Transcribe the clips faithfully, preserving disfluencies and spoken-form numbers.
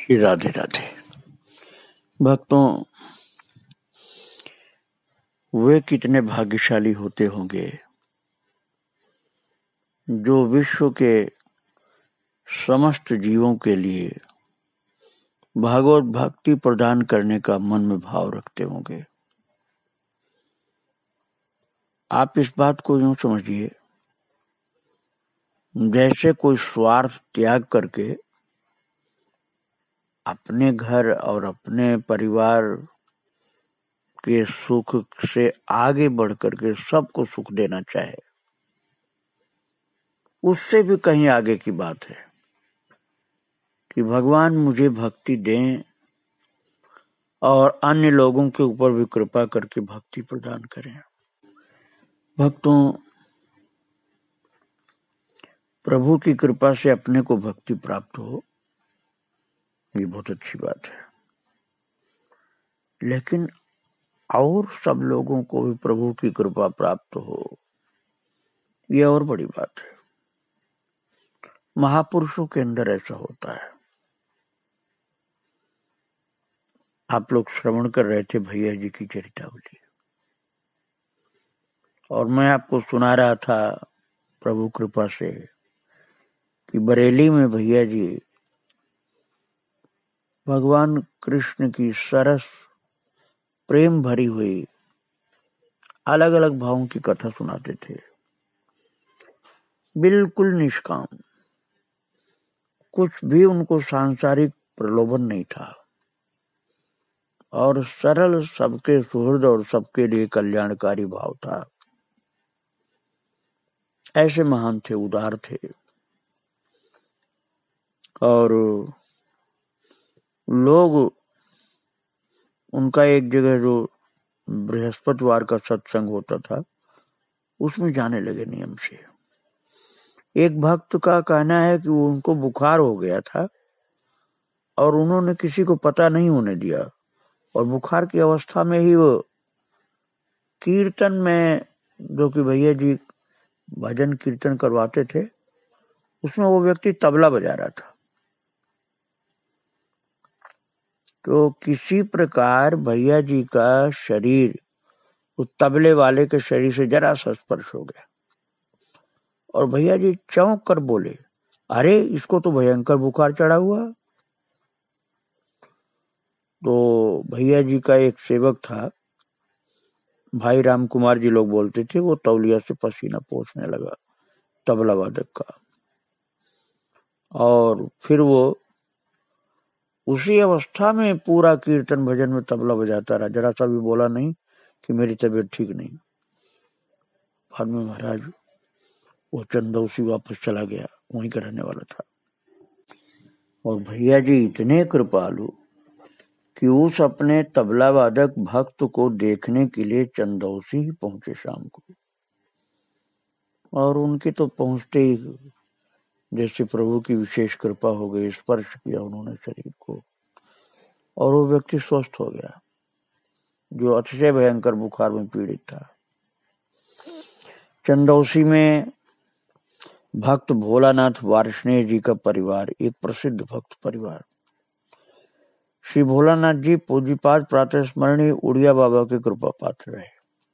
राधे राधे। भक्तों, वे कितने भाग्यशाली होते होंगे जो विश्व के समस्त जीवों के लिए भागवत भक्ति प्रदान करने का मन में भाव रखते होंगे। आप इस बात को यूं समझिए जैसे कोई स्वार्थ त्याग करके अपने घर और अपने परिवार के सुख से आगे बढ़ करके सबको सुख देना चाहे। उससे भी कहीं आगे की बात है कि भगवान मुझे भक्ति दें और अन्य लोगों के ऊपर भी कृपा करके भक्ति प्रदान करें। भक्तों, प्रभु की कृपा से अपने को भक्ति प्राप्त हो, ये बहुत अच्छी बात है, लेकिन और सब लोगों को भी प्रभु की कृपा प्राप्त हो, ये और बड़ी बात है। महापुरुषों के अंदर ऐसा होता है। आप लोग श्रवण कर रहे थे भैया जी की चरितावली, और मैं आपको सुना रहा था प्रभु कृपा से कि बरेली में भैया जी भगवान कृष्ण की सरस प्रेम भरी हुई अलग अलग भावों की कथा सुनाते थे, बिल्कुल निष्काम, कुछ भी उनको सांसारिक प्रलोभन नहीं था और सरल, सबके सुहृद और सबके लिए कल्याणकारी भाव था। ऐसे महान थे, उदार थे। और लोग उनका एक जगह जो बृहस्पतिवार का सत्संग होता था उसमें जाने लगे नियम से। एक भक्त का कहना है कि उनको बुखार हो गया था और उन्होंने किसी को पता नहीं होने दिया, और बुखार की अवस्था में ही वो कीर्तन में, जो कि भैया जी भजन कीर्तन करवाते थे, उसमें वो व्यक्ति तबला बजा रहा था। तो किसी प्रकार भैया जी का शरीर उस तबले वाले के शरीर से जरा सा स्पर्श हो गया और भैया जी चौंक कर बोले, अरे इसको तो भयंकर बुखार चढ़ा हुआ। तो भैया जी का एक सेवक था, भाई राम कुमार जी लोग बोलते थे, वो तौलिया से पसीना पोंछने लगा तबला वादक का, और फिर वो उसी अवस्था में पूरा कीर्तन भजन में तबला बजाता रहा, जरा सा भी बोला नहीं कि मेरी तबीयत ठीक नहीं। बाद में महाराज वो चंदौसी वापस चला गया, वहीं का रहने वाला था। और भैया जी इतने कृपालु कि उस अपने तबला वादक भक्त को देखने के लिए चंदौसी ही पहुंचे शाम को, और उनके तो पहुंचते ही जैसे प्रभु की विशेष कृपा हो गई, स्पर्श किया उन्होंने शरीर को और वो व्यक्ति स्वस्थ हो गया जो अतिशय भयंकर बुखार में पीड़ित था। चंदौसी में भक्त भोलानाथ वार्ष्णेय जी का परिवार एक प्रसिद्ध भक्त परिवार। श्री भोलानाथ जी पूज्यपाद प्रातः स्मरणीय उड़िया बाबा के कृपा पात्र रहे,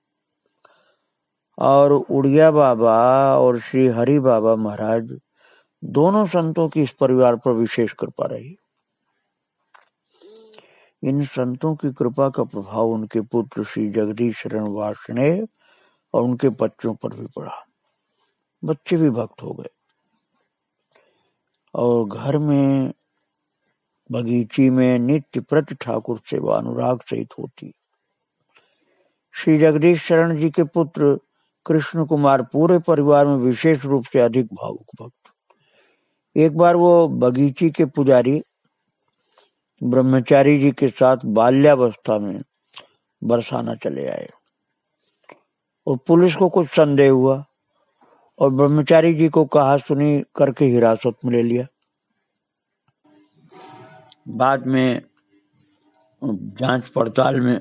और उड़िया बाबा और श्री हरि बाबा महाराज दोनों संतों की इस परिवार पर विशेष कृपा रही। इन संतों की कृपा का प्रभाव उनके पुत्र श्री जगदीश शरण वार्ष्णेय और उनके बच्चों पर भी पड़ा। बच्चे भी भक्त हो गए और घर में बगीची में नित्य प्रति ठाकुर सेवा अनुराग सहित होती। श्री जगदीश शरण जी के पुत्र कृष्ण कुमार पूरे परिवार में विशेष रूप से अधिक भावुक भक्त। एक बार वो बगीची के पुजारी ब्रह्मचारी जी के साथ बाल्यावस्था में बरसाना चले आए और पुलिस को कुछ संदेह हुआ और ब्रह्मचारी जी को कहा सुनी करके हिरासत में ले लिया। बाद में जांच पड़ताल में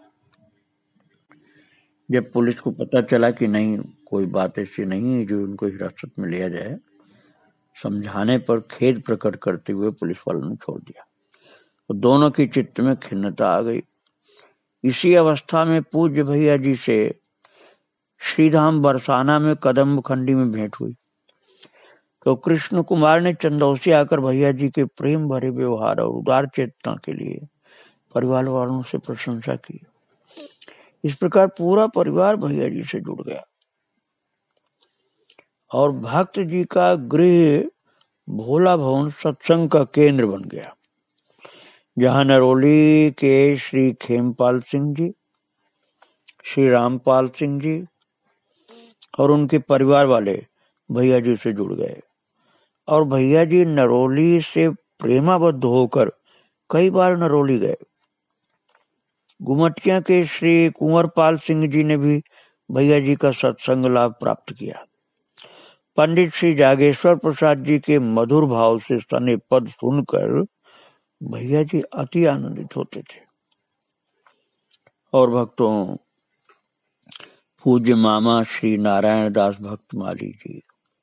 जब पुलिस को पता चला कि नहीं, कोई बात ऐसी नहीं है जो उनको हिरासत में लिया जाए, समझाने पर खेद प्रकट करते हुए पुलिस वालों ने छोड़ दिया। दोनों की चित्त में खिन्नता आ गई। इसी अवस्था में पूज्य भैया जी से श्रीधाम बरसाना में कदम्ब खंडी में भेंट हुई। तो कृष्ण कुमार ने चंदौसी आकर भैया जी के प्रेम भरे व्यवहार और उदार चेतना के लिए परिवार वालों से प्रशंसा की। इस प्रकार पूरा परिवार भैया जी से जुड़ गया और भक्त जी का गृह भोला भवन सत्संग का केंद्र बन गया, जहां नरोली के श्री खेमपाल सिंह जी, श्री रामपाल सिंह जी और उनके परिवार वाले भैया जी से जुड़ गए। और भैया जी नरोली से प्रेमाबद्ध होकर कई बार नरोली गए। गुमटिया के श्री कुंवरपाल सिंह जी ने भी भैया जी का सत्संग लाभ प्राप्त किया। पंडित श्री जागेश्वर प्रसाद जी के मधुर भाव से सने पद सुनकर भैया जी अति आनंदित होते थे। और भक्तों, पूज्य मामा श्री नारायण दास भक्त माली जी,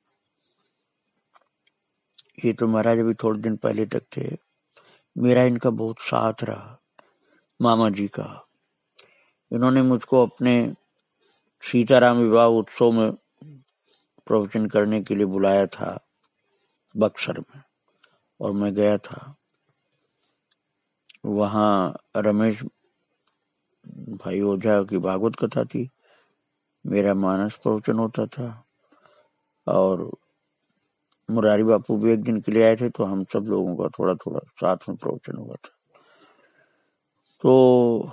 ये तो महाराज अभी थोड़े दिन पहले तक थे। मेरा इनका बहुत साथ रहा, मामा जी का। इन्होंने मुझको अपने सीताराम विवाह उत्सव में प्रवचन करने के लिए बुलाया था बक्सर में, और मैं गया था। वहाँ रमेश भाई ओझा की भागवत कथा थी, मेरा मानस प्रवचन होता था, और मुरारी बापू भी एक दिन के लिए आए थे, तो हम सब लोगों का थोड़ा थोड़ा साथ में प्रवचन हुआ था। तो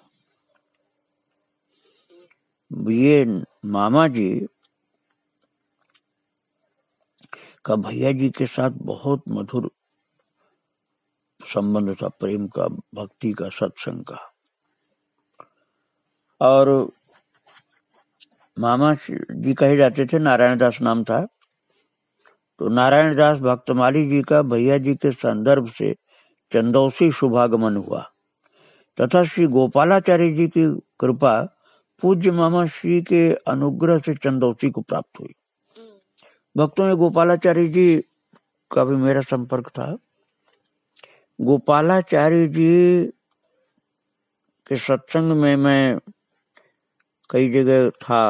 ये मामा जी का भैया जी के साथ बहुत मधुर संबंध था, प्रेम का, भक्ति का, सत्संग का। और मामा जी कहे जाते थे, नारायण दास नाम था। तो नारायण दास भक्तमाली जी का भैया जी के संदर्भ से चंदौसी शुभागमन हुआ, तथा श्री गोपालाचार्य जी की कृपा पूज्य मामा श्री के अनुग्रह से चंदौसी को प्राप्त हुई। भक्तों में गोपालाचार्य जी का भी मेरा संपर्क था। गोपालाचार्य जी के सत्संग में मैं कई जगह था,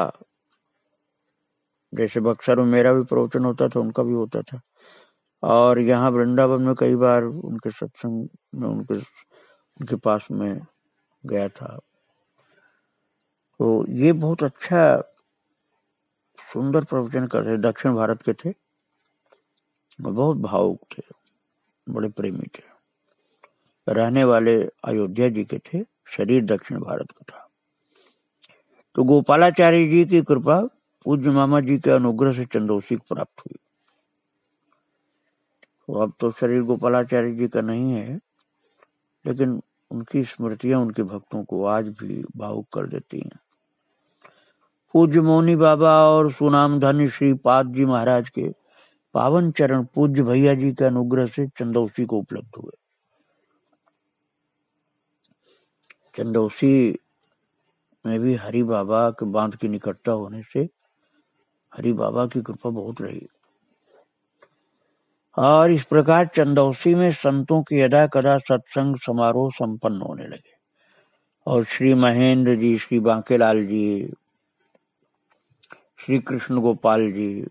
जैसे बक्सर में मेरा भी प्रवचन होता था, उनका भी होता था, और यहाँ वृंदावन में कई बार उनके सत्संग में उनके उनके पास में गया था। तो ये बहुत अच्छा सुंदर प्रवचन कर रहे, दक्षिण भारत के थे, बहुत भावुक थे, बड़े प्रेमी थे, रहने वाले अयोध्या जी के थे, शरीर दक्षिण भारत का था। तो गोपालाचार्य जी की कृपा पूज्य मामा जी के अनुग्रह से चंदौसी को प्राप्त हुई। तो अब तो शरीर गोपालाचार्य जी का नहीं है, लेकिन उनकी स्मृतियां उनके भक्तों को आज भी भावुक कर देती हैं। पूज्य मौनी बाबा और सुनाम धन्य श्री पाद जी महाराज के पावन चरण पूज्य भैया जी के अनुग्रह से चंदौसी को उपलब्ध हुए। चंदौसी में भी हरि बाबा के बांध की निकटता होने से हरि बाबा की कृपा बहुत रही, और इस प्रकार चंदौसी में संतों के यदा कदा सत्संग समारोह संपन्न होने लगे। और श्री महेंद्र जी, श्री बांकेलाल जी, श्री कृष्ण गोपाल जी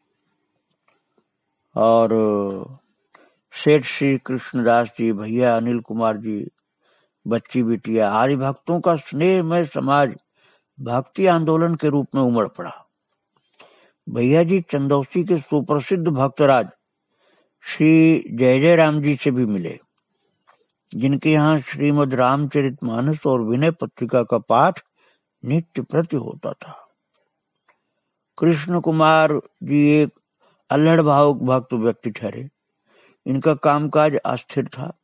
और सेठ श्री कृष्णदास जी, भैया अनिल कुमार जी, बच्ची बिटिया आदि भक्तों का स्नेहमय समाज भक्ति आंदोलन के रूप में उमड़ पड़ा। भैया जी चंदौसी के सुप्रसिद्ध भक्तराज श्री जय जय राम जी से भी मिले, जिनके यहाँ श्रीमद् रामचरितमानस और विनय पत्रिका का पाठ नित्य प्रति होता था। कृष्ण कुमार जी एक अल्हड़ भावुक भक्त व्यक्ति ठहरे। इनका कामकाज अस्थिर था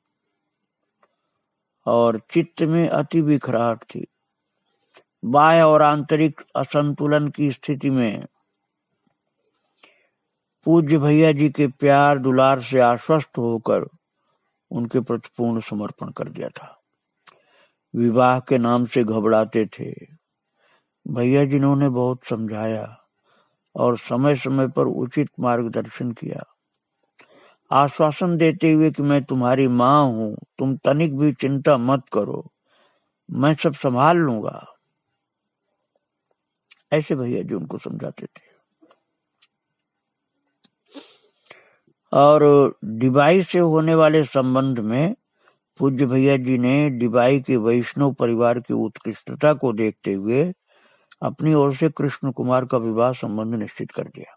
और चित्त में अति विखराहट थी। बाह्य और आंतरिक असंतुलन की स्थिति में पूज्य भैया जी के प्यार दुलार से आश्वस्त होकर उनके प्रति पूर्ण समर्पण कर दिया था। विवाह के नाम से घबराते थे। भैया जिन्होंने बहुत समझाया और समय समय पर उचित मार्गदर्शन किया। आश्वासन देते हुए कि मैं तुम्हारी माँ हूं, तुम तनिक भी चिंता मत करो, मैं सब संभाल लूंगा। ऐसे भैया जी उनको समझाते थे। और डिबाई से होने वाले संबंध में पूज्य भैया जी ने डिबाई के वैष्णव परिवार की उत्कृष्टता को देखते हुए अपनी ओर से कृष्ण कुमार का विवाह संबंध निश्चित कर दिया।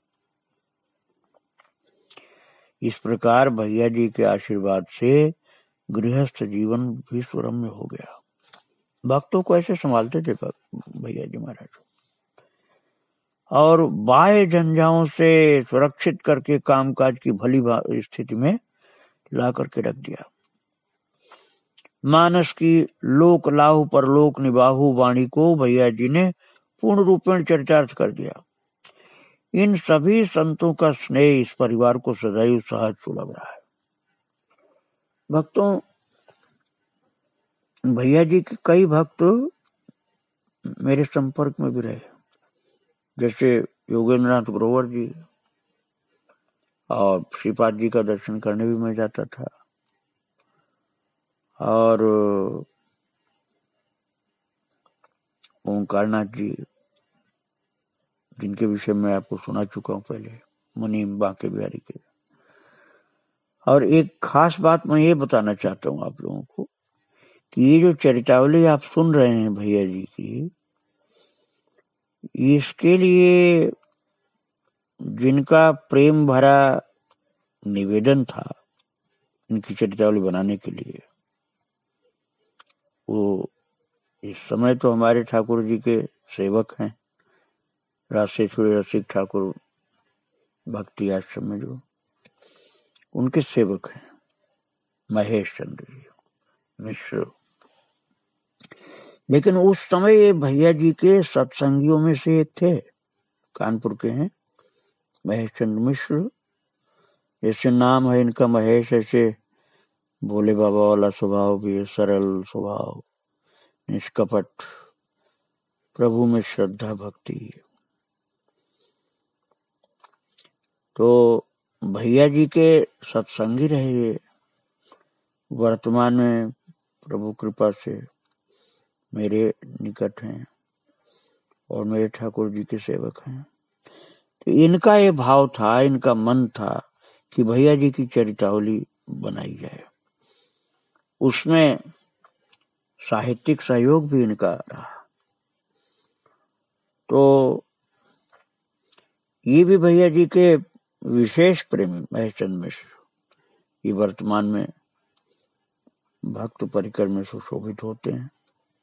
इस प्रकार भैया जी के आशीर्वाद से गृहस्थ जीवन विश्वरम्य हो गया। भक्तों को ऐसे संभालते थे भैया जी महाराज, और बाह्य झंझाओं से सुरक्षित करके कामकाज की भली स्थिति में ला करके रख दिया। मानस की लोक लाहु पर लोक निबाहु वाणी को भैया जी ने पूर्ण रूपेण चरितार्थ कर दिया। इन सभी संतों का स्नेह इस परिवार को सदैव सहज सुलभ रहा है। भक्तों, भैया जी के कई भक्त मेरे संपर्क में भी रहे, जैसे योगेंद्रनाथ ग्रोवर जी, और श्रीपाद जी का दर्शन करने भी मैं जाता था, और ओंकारनाथ जी जिनके विषय में आपको सुना चुका हूं पहले, मुनीम बांके बिहारी के। और एक खास बात मैं ये बताना चाहता हूं आप लोगों को कि ये जो चरितावली आप सुन रहे हैं भैया जी की, इसके लिए जिनका प्रेम भरा निवेदन था इनकी चरितावली बनाने के लिए, वो इस समय तो हमारे ठाकुर जी के सेवक हैं, राशेश्वरी रसिक ठाकुर भक्ति आश्रम में जो उनके सेवक हैं महेश चंद्र जी मिश्र। लेकिन उस समय ये भैया जी के सत्संगियों में से एक थे, कानपुर के हैं महेश चंद्र मिश्र। जैसे नाम है इनका महेश, ऐसे भोले बाबा वाला स्वभाव भी है, सरल स्वभाव, निष्कपट, प्रभु में श्रद्धा भक्ति। तो भैया जी के सत्संगी रहे, वर्तमान में प्रभु कृपा से मेरे निकट हैं और मेरे ठाकुर जी के सेवक हैं। तो इनका ये भाव था, इनका मन था कि भैया जी की चरितावली बनाई जाए। उसमें साहित्यिक सहयोग भी इनका रहा। तो ये भी भैया जी के विशेष प्रेमी महेशचंद्र मिश्र, ये वर्तमान में भक्त परिकर में सुशोभित होते हैं।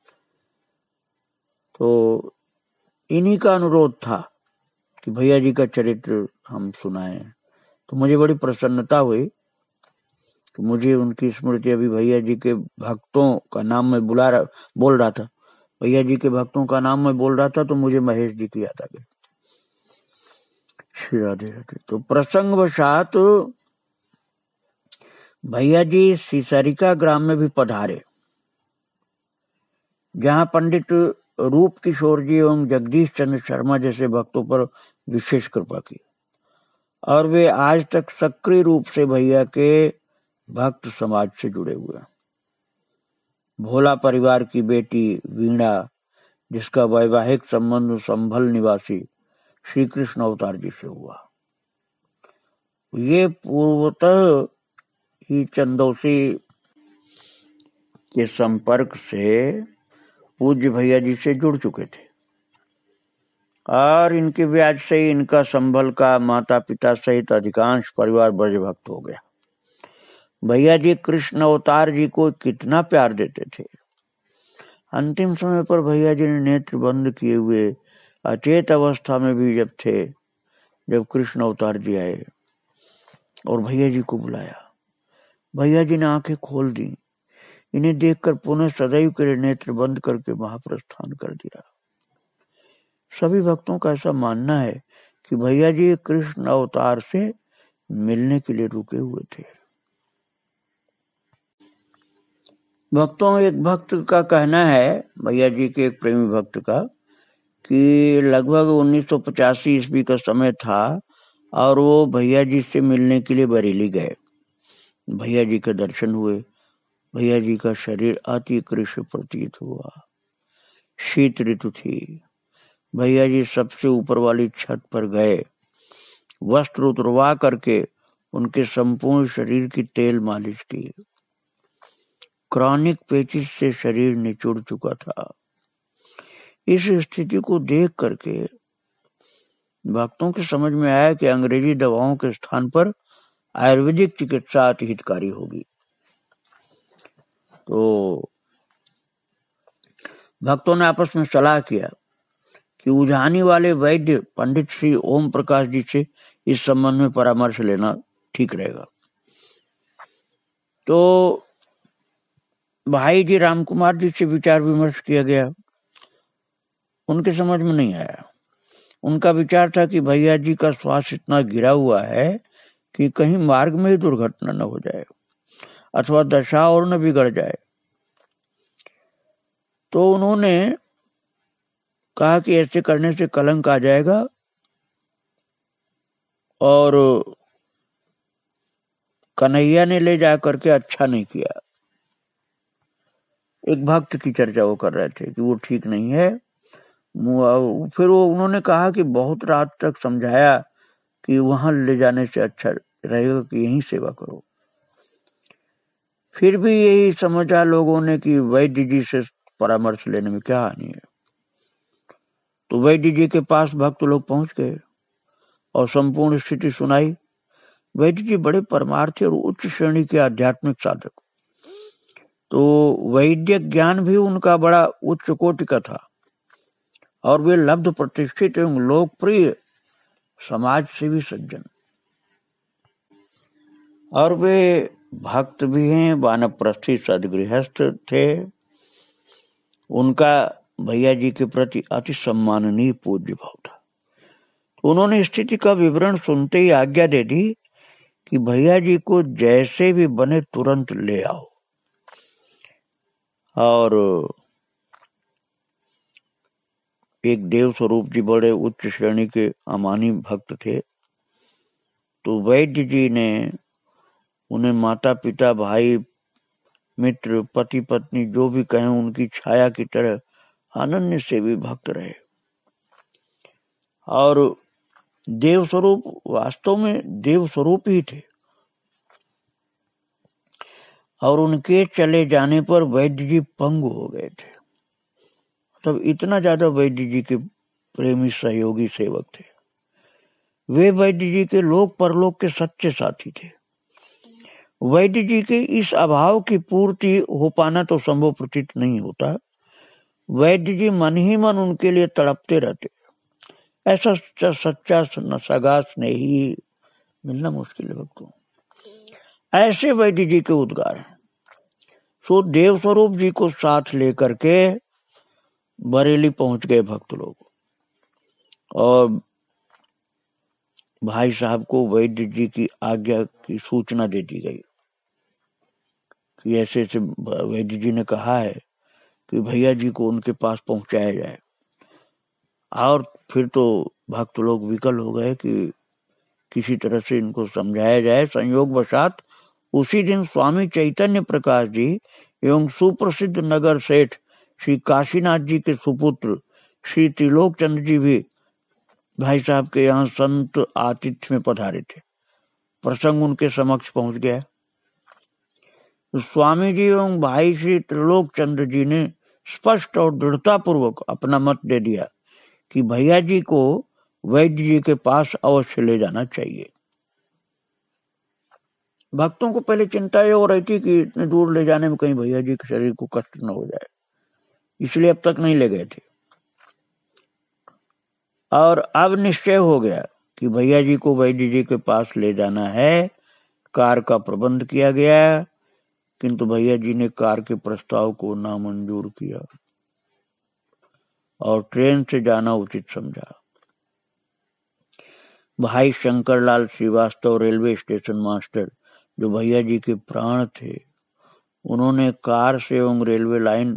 तो इन्हीं का अनुरोध था कि भैया जी का चरित्र हम सुनाएं। तो मुझे बड़ी प्रसन्नता हुई कि मुझे उनकी स्मृति, अभी भैया जी के भक्तों का नाम मैं बुला रहा बोल रहा था भैया जी के भक्तों का नाम मैं बोल रहा था तो मुझे महेश जी की याद आ गई। श्री राधे राधे। तो प्रसंगवशात भैया जी सिसरिका ग्राम में भी पधारे, जहां पंडित रूप किशोर जी एवं जगदीश चंद्र शर्मा जैसे भक्तों पर विशेष कृपा की, और वे आज तक सक्रिय रूप से भैया के भक्त समाज से जुड़े हुए हैं। भोला परिवार की बेटी वीणा, जिसका वैवाहिक संबंध संभल निवासी श्री कृष्ण अवतार जी से हुआ, ये पूर्वतः ही चंदौसी के संपर्क से पूज्य भैया जी से जुड़ चुके थे, और इनके ब्याज से ही इनका संभल का माता पिता सहित अधिकांश परिवार ब्रज भक्त हो गया। भैया जी कृष्ण अवतार जी को कितना प्यार देते थे। अंतिम समय पर भैया जी ने नेत्र बंद किए हुए अचेत अवस्था में भी जब थे, जब कृष्ण अवतार जी आए और भैया जी को बुलाया, भैया जी ने आंखें खोल दी। इन्हें देखकर पुनः सदैव के लिए नेत्र बंद करके महाप्रस्थान कर दिया। सभी भक्तों का ऐसा मानना है कि भैया जी कृष्ण अवतार से मिलने के लिए रुके हुए थे। भक्तों, एक भक्त का कहना है, भैया जी के एक प्रेमी भक्त का, कि लगभग उन्नीस सौ पचासी ईस्वी का समय था और वो भैया जी से मिलने के लिए बरेली गए। भैया जी के दर्शन हुए। भैया जी का शरीर अति कृष्ण प्रतीत हुआ। शीत ऋतु थी। भैया जी सबसे ऊपर वाली छत पर गए, वस्त्र उतरवा करके उनके संपूर्ण शरीर की तेल मालिश की। क्रॉनिक पेचिस से शरीर निचुड़ चुका था। इस स्थिति को देख करके भक्तों के समझ में आया कि अंग्रेजी दवाओं के स्थान पर आयुर्वेदिक चिकित्सा अति हितकारी होगी। तो भक्तों ने आपस में सलाह किया कि उजानी वाले वैद्य पंडित श्री ओम प्रकाश जी से इस संबंध में परामर्श लेना ठीक रहेगा। तो भाई जी रामकुमार जी से विचार विमर्श किया गया। उनके समझ में नहीं आया। उनका विचार था कि भैया जी का स्वास्थ्य इतना गिरा हुआ है कि कहीं मार्ग में ही दुर्घटना न हो जाए अथवा दशा और न बिगड़ जाए। तो उन्होंने कहा कि ऐसे करने से कलंक आ जाएगा और कन्हैया ने ले जा करके अच्छा नहीं किया। एक भक्त की चर्चा वो कर रहे थे कि वो ठीक नहीं है। फिर वो उन्होंने कहा कि बहुत रात तक समझाया कि वहां ले जाने से अच्छा रहेगा कि यहीं सेवा करो। फिर भी यही समझा लोगों ने कि वैद्य जी से परामर्श लेने में क्या हानि है। तो वैद्य जी के पास भक्त लोग पहुंच गए और संपूर्ण स्थिति सुनाई। वैद्य जी बड़े परमार्थी और उच्च श्रेणी के आध्यात्मिक साधक, तो वैद्य ज्ञान भी उनका बड़ा उच्च कोटि का था और वे लब्ध प्रतिष्ठित एवं लोकप्रिय समाज सेवी सज्जन, और वे भक्त भी हैं, वानप्रस्थी सदगृहस्थ थे। उनका भैया जी के प्रति अति सम्माननीय पूज्य भाव था। तो उन्होंने स्थिति का विवरण सुनते ही आज्ञा दे दी कि भैया जी को जैसे भी बने तुरंत ले आओ। और एक देव स्वरूप जी बड़े उच्च श्रेणी के अमानी भक्त थे। तो वैद्य जी ने उन्हें माता पिता भाई मित्र पति पत्नी जो भी कहें उनकी छाया की तरह अनन्य सेवी भक्त रहे। और देव स्वरूप वास्तव में देव स्वरूप ही थे। और उनके चले जाने पर वैद्य जी पंगु हो गए थे। तब इतना ज्यादा वैद्य जी के प्रेमी सहयोगी सेवक थे। वे वैद्य जी के लोक परलोक के सच्चे साथी थे। वैद्य जी के इस अभाव की पूर्ति हो पाना तो संभव प्रतीत नहीं होता। वैद्य जी मन ही मन उनके लिए तड़पते रहते। ऐसा सच्चा सगा स्नेही मिलना मुश्किल है भक्तों। ऐसे वैद्य जी के उद्गार हैं। सो देव स्वरूप जी को साथ लेकर के बरेली पहुंच गए भक्त लोग और भाई साहब को वैद्य जी की आज्ञा की सूचना दे दी गई कि ऐसे ऐसे वैद्य जी ने कहा है कि भैया जी को उनके पास पहुंचाया जाए। और फिर तो भक्त लोग विकल हो गए कि किसी तरह से इनको समझाया जाए। संयोग वशात उसी दिन स्वामी चैतन्य प्रकाश जी एवं सुप्रसिद्ध नगर सेठ श्री काशीनाथ जी के सुपुत्र श्री त्रिलोक चंद्र जी भी भाई साहब के यहाँ संत आतिथ्य में पधारे थे। प्रसंग उनके समक्ष पहुंच गया। स्वामी जी एवं भाई श्री त्रिलोक चंद्र जी ने स्पष्ट और दृढ़ता पूर्वक अपना मत दे दिया कि भैया जी को वैद्य जी के पास अवश्य ले जाना चाहिए। भक्तों को पहले चिंता ये हो रही थी कि इतने दूर ले जाने में कहीं भैया जी के शरीर को कष्ट न हो जाए, इसलिए अब तक नहीं ले गए थे। और अब निश्चय हो गया कि भैया जी को वैद्य जी के पास ले जाना है। कार का प्रबंध किया गया, किंतु भैया जी ने कार के प्रस्ताव को नामंजूर किया और ट्रेन से जाना उचित समझा। भाई Shankarlal Srivastava railway station master जो भैया जी के प्राण थे, उन्होंने कार से एवं रेलवे लाइन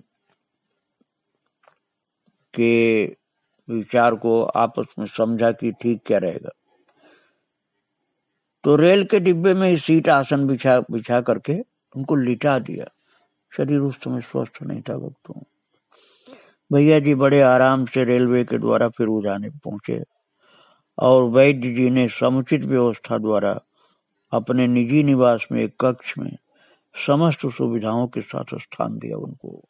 के विचार को आपस में समझा कि ठीक क्या रहेगा। तो रेल के डिब्बे में ही सीट आसन बिछा बिछा करके उनको लिटा दिया। शरीर उस समय स्वस्थ नहीं था भक्तों। भैया जी बड़े आराम से रेलवे के द्वारा फिर उजाने पहुंचे और वैद्य जी ने समुचित व्यवस्था द्वारा अपने निजी निवास में एक कक्ष में समस्त सुविधाओं के साथ स्थान दिया उनको।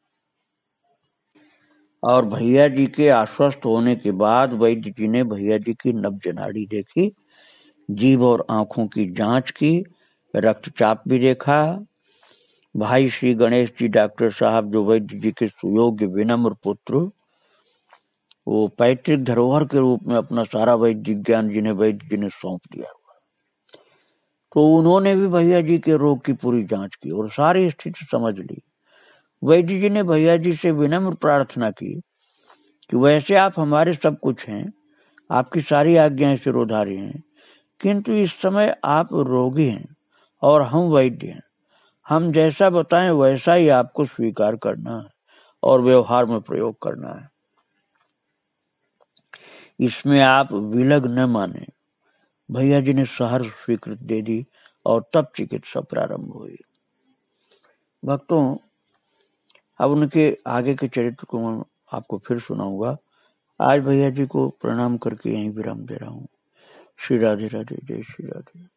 और भैया जी के आश्वस्त होने के बाद वैद्य जी ने भैया जी की नब्ज नाड़ी देखी, जीभ और आंखों की जांच की, रक्तचाप भी देखा। भाई श्री गणेश जी डॉक्टर साहब, जो वैद्य जी के सुयोग्य विनम्र पुत्र, वो पैतृक धरोहर के रूप में अपना सारा वैद्य ज्ञान जिन्हें वैद्य जी ने सौंप दिया। तो उन्होंने भी भैया जी के रोग की पूरी जांच की और सारी स्थिति समझ ली। वैद्य जी ने भैया जी से विनम्र प्रार्थना की कि वैसे आप हमारे सब कुछ हैं, आपकी सारी आज्ञाएं सिरोधारी हैं, किंतु इस समय आप रोगी हैं और हम वैद्य हैं। हम जैसा बताएं वैसा ही आपको स्वीकार करना है और व्यवहार में प्रयोग करना है। इसमें आप विलग न माने। भैया जी ने सहर्ष स्वीकृति दे दी और तब चिकित्सा प्रारंभ हुई। भक्तों, अब उनके आगे के चरित्र को मैं आपको फिर सुनाऊंगा। आज भैया जी को प्रणाम करके यहीं विराम दे रहा हूँ। श्री राधे राधे, जय श्री राधे।